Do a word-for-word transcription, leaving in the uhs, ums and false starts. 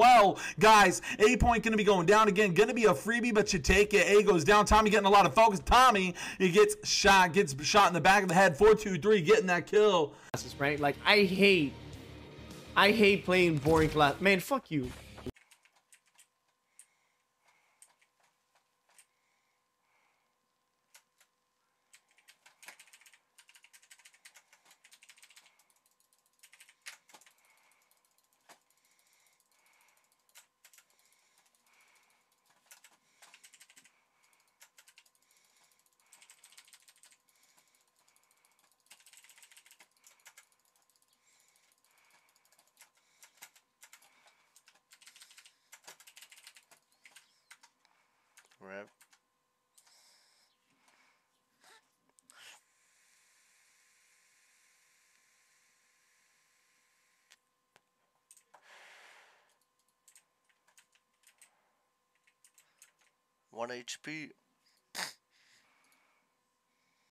well. Guys, A point going to be going down again. Going to be a freebie, but you take it. A goes down. Tommy getting a lot of focus. Tommy, he gets shot, gets shot in the back of the head. four two three, getting that kill. Right? Like, I hate, I hate playing boring class. Man, fuck you. Right. One H P.